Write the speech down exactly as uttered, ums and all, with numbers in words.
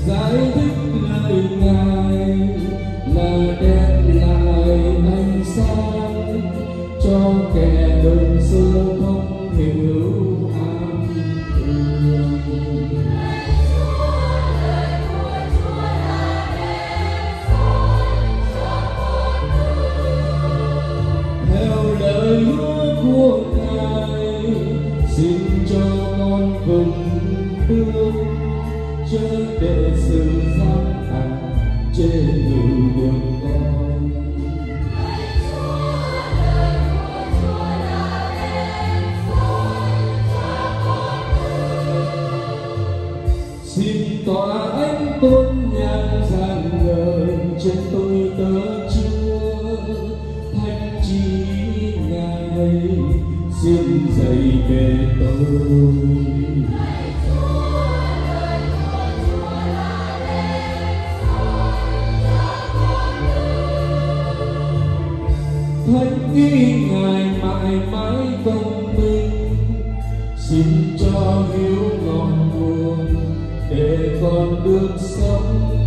giải thích lời Ngài là đem lại ánh sáng cho kẻ đơn sơ không hiểu ám thương. Theo lời hứa của Ngài, xin cho con cùng bước, chớ để sự gian nan trên đường con. Xin tỏa ánh tôn nhang rạng ngời trên tôi tớ Chúa, thánh chỉ Ngài xin dạy về tôi. Thánh ý Ngài mãi mãi công minh, xin cho hiếu ngọn nguồn để con được sống